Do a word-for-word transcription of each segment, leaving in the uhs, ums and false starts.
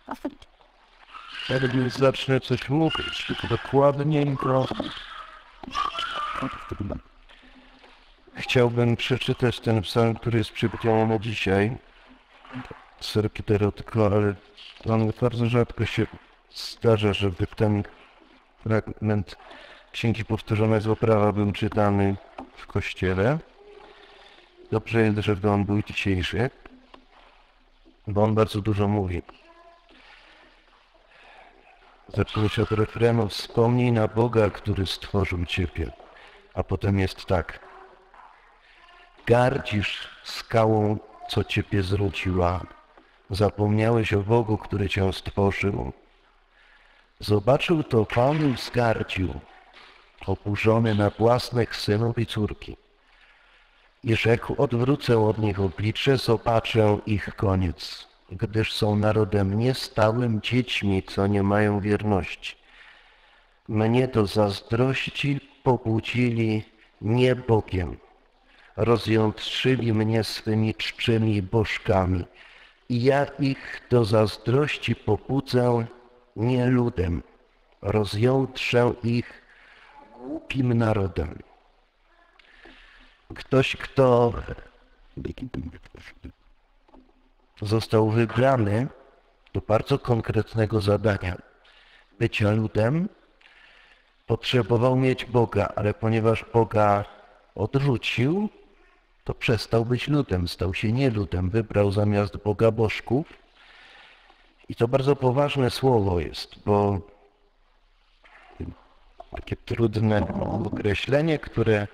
Tak więc zacznę coś mówić, dokładniej, to chciałbym przeczytać ten psalm, który jest przygotowy na dzisiaj. Serkiterotko, ale on bardzo rzadko się zdarza, żeby ten fragment Księgi Powtórzonej z Prawa był czytany w kościele. Dobrze jest, żeby on był dzisiejszy, bo on bardzo dużo mówi. Zaczynamy się od refrenu: wspomnij na Boga, który stworzył Ciebie. A potem jest tak: gardzisz skałą, co Ciebie zwróciła. Zapomniałeś o Bogu, który Cię stworzył. Zobaczył to Pan i zgardził, oburzony na własnych synów i córki. I rzekł: odwrócę od nich oblicze, zobaczę ich koniec, gdyż są narodem niestałym, dziećmi, co nie mają wierności. Mnie do zazdrości pobudzili nie Bogiem, rozjątrzyli mnie swymi czczymi bożkami. I ja ich do zazdrości pobudzę nie ludem, rozjątrzę ich głupim narodem. Ktoś, kto został wybrany do bardzo konkretnego zadania bycia ludem, potrzebował mieć Boga, ale ponieważ Boga odrzucił, to przestał być ludem, stał się nieludem, wybrał zamiast Boga bożków. I to bardzo poważne słowo jest, bo takie trudne określenie, które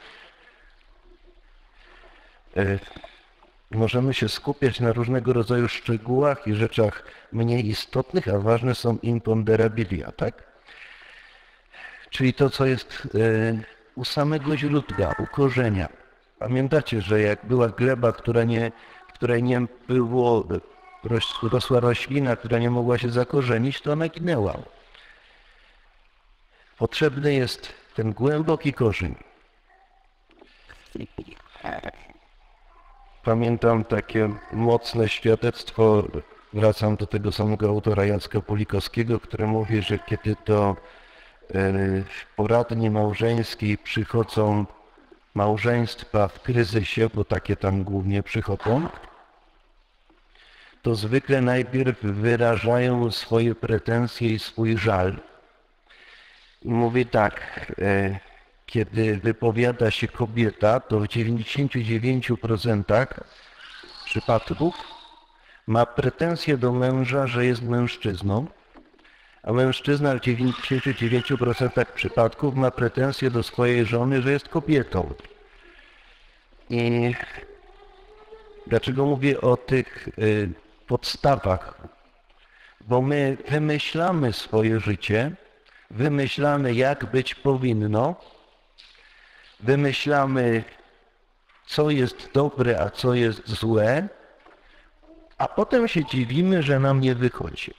y, możemy się skupiać na różnego rodzaju szczegółach i rzeczach mniej istotnych, a ważne są imponderabilia, tak? Czyli to, co jest y, u samego źródła, u korzenia. Pamiętacie, że jak była gleba, która nie, której nie było, rosła roślina, która nie mogła się zakorzenić, to ona ginęła. Potrzebny jest ten głęboki korzeń. Pamiętam takie mocne świadectwo, wracam do tego samego autora Jacka Pulikowskiego, który mówi, że kiedy do w poradni małżeńskiej przychodzą małżeństwa w kryzysie, bo takie tam głównie przychodzą, to zwykle najpierw wyrażają swoje pretensje i swój żal. I mówi tak: kiedy wypowiada się kobieta, to w dziewięćdziesięciu dziewięciu procentach przypadków ma pretensje do męża, że jest mężczyzną, a mężczyzna w dziewięćdziesięciu dziewięciu procentach przypadków ma pretensje do swojej żony, że jest kobietą. I dlaczego mówię o tych y, podstawach? Bo my wymyślamy swoje życie, wymyślamy, jak być powinno, wymyślamy, co jest dobre, a co jest złe, a potem się dziwimy, że nam nie wychodzi.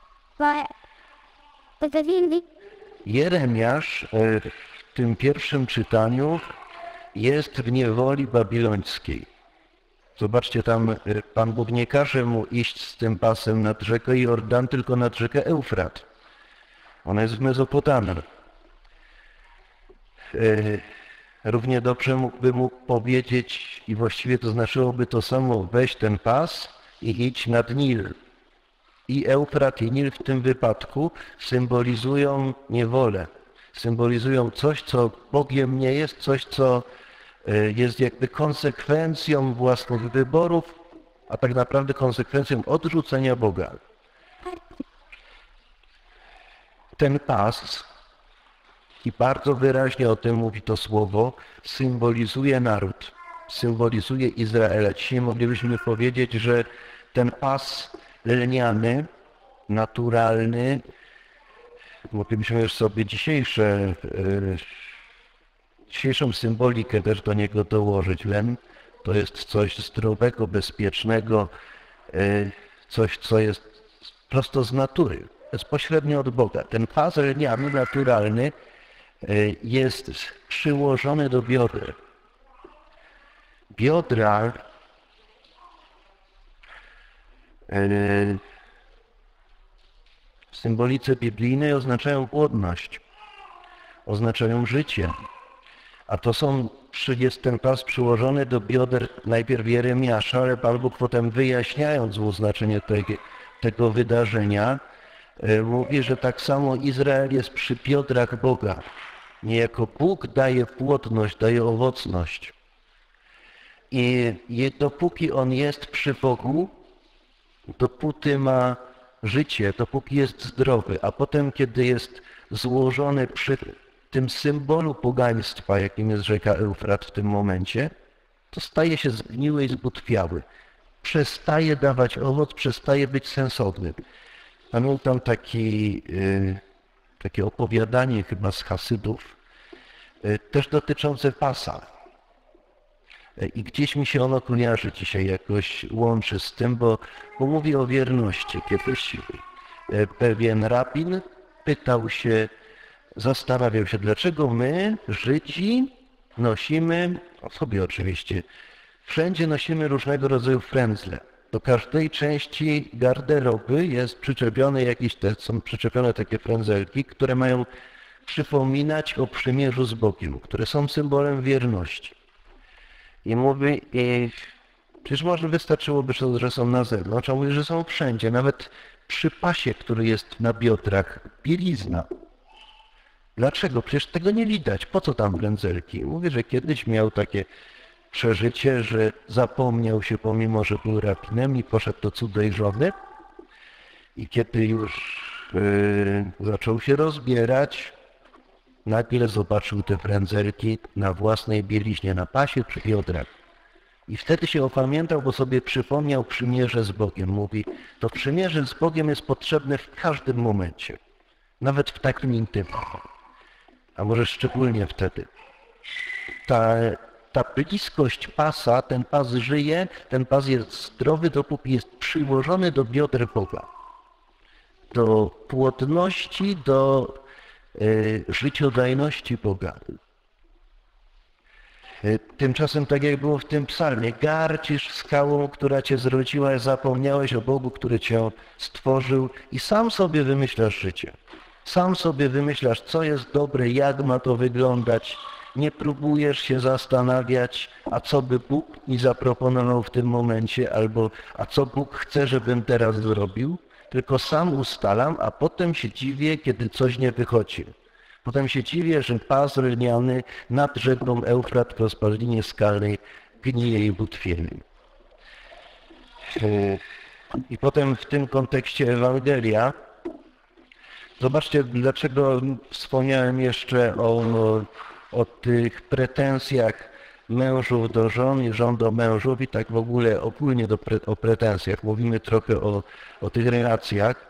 Jeremiasz w tym pierwszym czytaniu jest w niewoli babilońskiej. Zobaczcie, tam Pan Bóg nie każe mu iść z tym pasem nad rzekę Jordan, tylko nad rzekę Eufrat. Ona jest w Mezopotamii. Równie dobrze mógłby mu powiedzieć, i właściwie to znaczyłoby to samo: weź ten pas i idź nad Nil. I Eufrat, i Nil w tym wypadku symbolizują niewolę. Symbolizują coś, co Bogiem nie jest, coś, co jest jakby konsekwencją własnych wyborów, a tak naprawdę konsekwencją odrzucenia Boga. Ten pas, i bardzo wyraźnie o tym mówi to słowo, symbolizuje naród, symbolizuje Izraela. Dzisiaj moglibyśmy powiedzieć, że ten pas lniany, naturalny, moglibyśmy już sobie dzisiejsze, dzisiejszą symbolikę też do niego dołożyć. Len to jest coś zdrowego, bezpiecznego, coś, co jest prosto z natury, bezpośrednio od Boga. Ten pas lniany, naturalny, jest przyłożony do bioder. Biodra w symbolice biblijnej oznaczają płodność, oznaczają życie. A to są, jest ten pas przyłożony do bioder najpierw Jeremiasza, ale Pan Bóg potem, wyjaśniając mu znaczenie tego, tego wydarzenia, mówi, że tak samo Izrael jest przy biodrach Boga. Niejako Bóg daje płodność, daje owocność. I dopóki On jest przy Bogu, dopóty ma życie, dopóki jest zdrowy, a potem, kiedy jest złożony przy tym symbolu pogaństwa, jakim jest rzeka Eufrat w tym momencie, to staje się zgniły i zbutwiały. Przestaje dawać owoc, przestaje być sensowny. Pamiętam taki, y, takie opowiadanie chyba z Hasydów, y, też dotyczące pasa. I gdzieś mi się ono kojarzy dzisiaj, jakoś łączy z tym, bo, bo mówi o wierności. Kiedyś pewien rabin pytał się, zastanawiał się, dlaczego my, Żydzi, nosimy, o sobie oczywiście, wszędzie nosimy różnego rodzaju frędzle. Do każdej części garderoby jest przyczepione jakieś, te, są przyczepione takie frędzelki, które mają przypominać o przymierzu z Bogiem, które są symbolem wierności. I mówi, i przecież może wystarczyłoby, że są na zewnątrz, a mówi, że są wszędzie, nawet przy pasie, który jest na biodrach, bielizna. Dlaczego? Przecież tego nie widać. Po co tam frędzelki? Mówi, że kiedyś miał takie przeżycie, że zapomniał się, pomimo że był rabinem, i poszedł do cudej żony. I kiedy już yy, zaczął się rozbierać, nagle zobaczył te frędzelki na własnej bieliźnie, na pasie przy biodrach. I wtedy się opamiętał, bo sobie przypomniał przymierze z Bogiem. Mówi, to przymierze z Bogiem jest potrzebne w każdym momencie. Nawet w takim intymnym. A może szczególnie wtedy. Ta, ta bliskość pasa, ten pas żyje, ten pas jest zdrowy, dopóki jest przyłożony do bioder Boga. Do płodności, do y, życiodajności Boga. Y, tymczasem, tak jak było w tym psalmie, gardzisz skałą, która cię zwróciła, zapomniałeś o Bogu, który cię stworzył, i sam sobie wymyślasz życie. Sam sobie wymyślasz, co jest dobre, jak ma to wyglądać. Nie próbujesz się zastanawiać, a co by Bóg mi zaproponował w tym momencie, albo a co Bóg chce, żebym teraz zrobił. Tylko sam ustalam, a potem się dziwię, kiedy coś nie wychodzi. Potem się dziwię, że pas lniany nad rzeką Eufrat w rozpadlinie skalnej gnije i butwieje. I potem w tym kontekście Ewangelia, zobaczcie, dlaczego wspomniałem jeszcze o, o tych pretensjach mężów do żon i żon do mężów, i tak w ogóle ogólnie do pre, o pretensjach. Mówimy trochę o, o tych relacjach.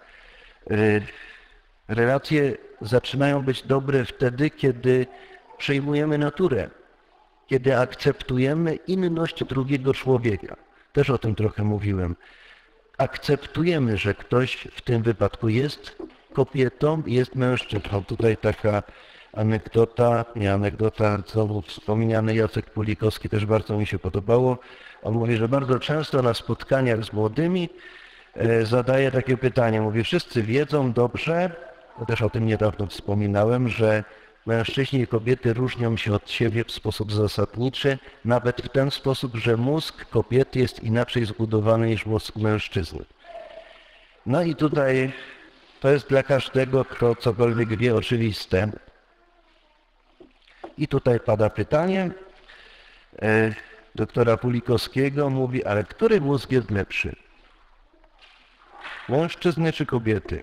Relacje zaczynają być dobre wtedy, kiedy przyjmujemy naturę, kiedy akceptujemy inność drugiego człowieka. Też o tym trochę mówiłem. Akceptujemy, że ktoś w tym wypadku jest kobietą i jest mężczyzną. Tutaj taka anegdota, nie anegdota, znowu wspomniany Jacek Pulikowski, też bardzo mi się podobało. On mówi, że bardzo często na spotkaniach z młodymi e, zadaje takie pytanie. Mówi, wszyscy wiedzą dobrze, ja też o tym niedawno wspominałem, że mężczyźni i kobiety różnią się od siebie w sposób zasadniczy, nawet w ten sposób, że mózg kobiety jest inaczej zbudowany niż mózg mężczyzny. No i tutaj to jest dla każdego, kto cokolwiek wie, oczywiste. I tutaj pada pytanie e, doktora Pulikowskiego, mówi, ale który mózg jest lepszy? Mężczyzny czy kobiety?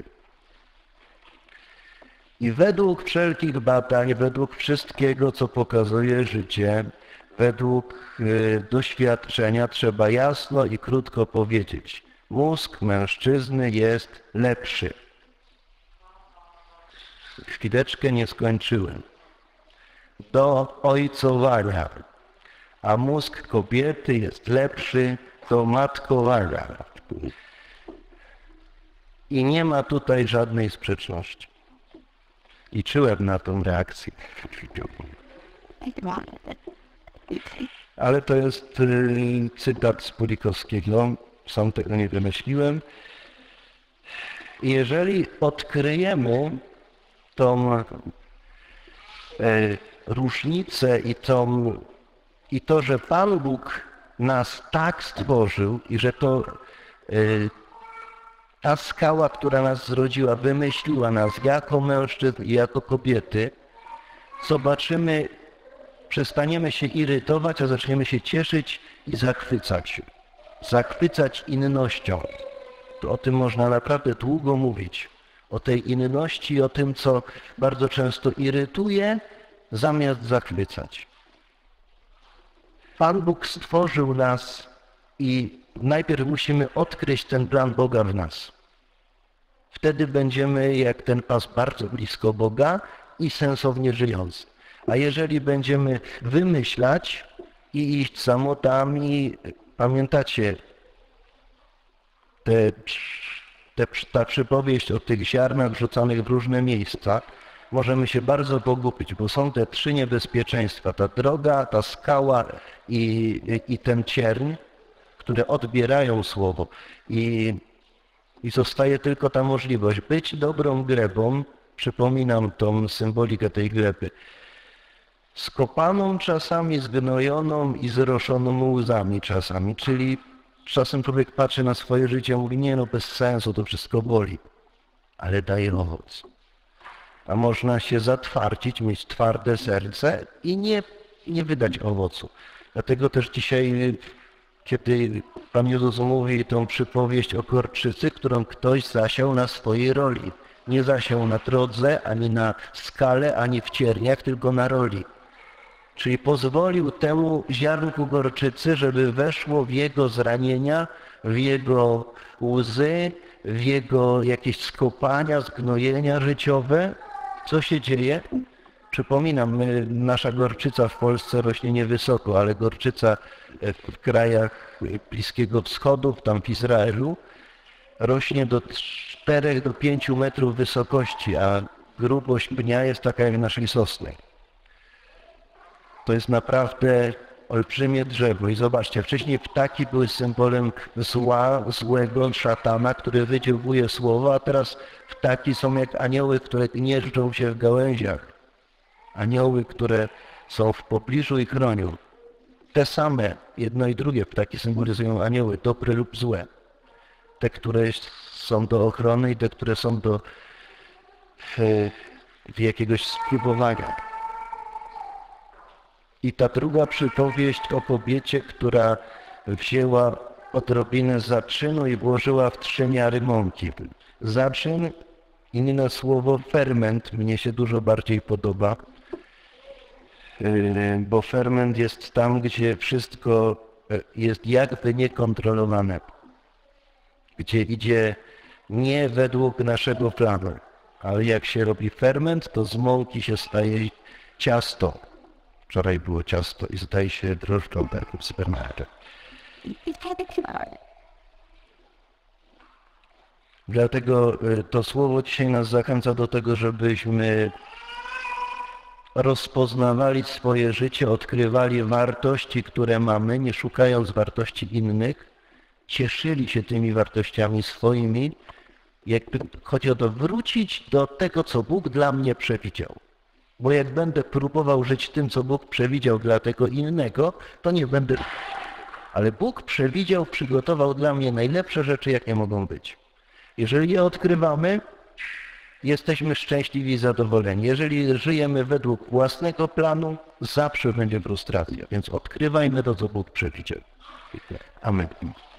I według wszelkich badań, według wszystkiego, co pokazuje życie, według e, doświadczenia trzeba jasno i krótko powiedzieć, mózg mężczyzny jest lepszy. Chwileczkę nie skończyłem. Do ojcowania, a mózg kobiety jest lepszy do matkowania. I nie ma tutaj żadnej sprzeczności. I czułem na tą reakcję. Ale to jest y, cytat z Pulikowskiego, sam tego nie wymyśliłem. I jeżeli odkryjemy tą e, różnicę i, tą, i to, że Pan Bóg nas tak stworzył i że to e, ta skała, która nas zrodziła, wymyśliła nas jako mężczyzn i jako kobiety, zobaczymy, przestaniemy się irytować, a zaczniemy się cieszyć i zachwycać. Zachwycać innością. To o tym można naprawdę długo mówić. O tej inności, o tym, co bardzo często irytuje, zamiast zachwycać. Pan Bóg stworzył nas i najpierw musimy odkryć ten plan Boga w nas. Wtedy będziemy jak ten pas bardzo blisko Boga i sensownie żyjący. A jeżeli będziemy wymyślać i iść samotami, pamiętacie te, te, ta przypowieść o tych ziarnach wrzucanych w różne miejsca, możemy się bardzo pogubić, bo są te trzy niebezpieczeństwa. Ta droga, ta skała i, i, i ten cierń, które odbierają słowo. I, I zostaje tylko ta możliwość być dobrą glebą. Przypominam tą symbolikę tej gleby. Skopaną czasami, zgnojoną i zroszoną łzami czasami, czyli czasem człowiek patrzy na swoje życie i mówi, nie no, bez sensu, to wszystko boli, ale daje owoc. A można się zatwardzić, mieć twarde serce i nie, nie wydać owocu. Dlatego też dzisiaj, kiedy Pan Jezus mówi tą przypowieść o gorczycy, którą ktoś zasiał na swojej roli. Nie zasiał na drodze, ani na skale, ani w cierniach, tylko na roli. Czyli pozwolił temu ziarnku gorczycy, żeby weszło w jego zranienia, w jego łzy, w jego jakieś skopania, zgnojenia życiowe. Co się dzieje? Przypominam, my, nasza gorczyca w Polsce rośnie niewysoko, ale gorczyca w krajach Bliskiego Wschodu, tam w Izraelu, rośnie do czterech do pięciu metrów wysokości, a grubość pnia jest taka jak naszej sosny. To jest naprawdę olbrzymie drzewo. I zobaczcie, wcześniej ptaki były symbolem zła, złego szatana, który wydziałuje słowo, a teraz ptaki są jak anioły, które gnieżdżą się w gałęziach. Anioły, które są w pobliżu i chronią. Te same, jedno i drugie ptaki symbolizują anioły, dobre lub złe. Te, które są do ochrony i te, które są do e, jakiegoś spróbowania. I ta druga przypowieść o kobiecie, która wzięła odrobinę zaczynu i włożyła w trzy miary mąki. Zaczyn, inne słowo ferment, mnie się dużo bardziej podoba, bo ferment jest tam, gdzie wszystko jest jakby niekontrolowane, gdzie idzie nie według naszego planu, ale jak się robi ferment, to z mąki się staje ciasto. Wczoraj było ciasto i zdaje się drożdżowe w supermarkecie. Dlatego to słowo dzisiaj nas zachęca do tego, żebyśmy rozpoznawali swoje życie, odkrywali wartości, które mamy, nie szukając wartości innych, cieszyli się tymi wartościami swoimi, jakby chodzi o to wrócić do tego, co Bóg dla mnie przewidział. Bo jak będę próbował żyć tym, co Bóg przewidział dla tego innego, to nie będę... Ale Bóg przewidział, przygotował dla mnie najlepsze rzeczy, jakie mogą być. Jeżeli je odkrywamy, jesteśmy szczęśliwi i zadowoleni. Jeżeli żyjemy według własnego planu, zawsze będzie frustracja. Więc odkrywajmy to, co Bóg przewidział. Amen.